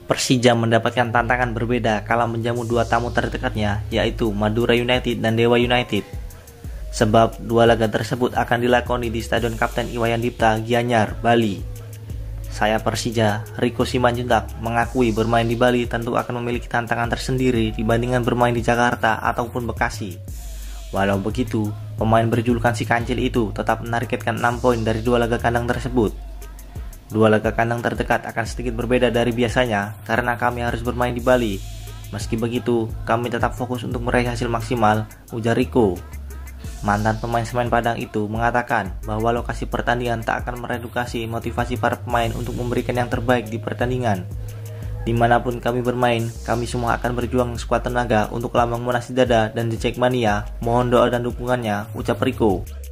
Persija mendapatkan tantangan berbeda kala menjamu dua tamu terdekatnya, yaitu Madura United dan Dewa United. Sebab dua laga tersebut akan dilakoni di Stadion Kapten Iwayan Dipta, Gianyar, Bali. Saya Persija, Riko Simanjuntak, mengakui bermain di Bali tentu akan memiliki tantangan tersendiri dibandingkan bermain di Jakarta ataupun Bekasi. Walau begitu, pemain berjulukan si Kancil itu tetap menargetkan 6 poin dari dua laga kandang tersebut. Dua laga kandang terdekat akan sedikit berbeda dari biasanya karena kami harus bermain di Bali. Meski begitu, kami tetap fokus untuk meraih hasil maksimal, ujar Riko. Mantan pemain Semen Padang itu mengatakan bahwa lokasi pertandingan tak akan meredukasi motivasi para pemain untuk memberikan yang terbaik di pertandingan. Dimanapun kami bermain, kami semua akan berjuang sekuat tenaga untuk lambang Monas di dada dan di Jackmania. Mohon doa dan dukungannya, ucap Riko.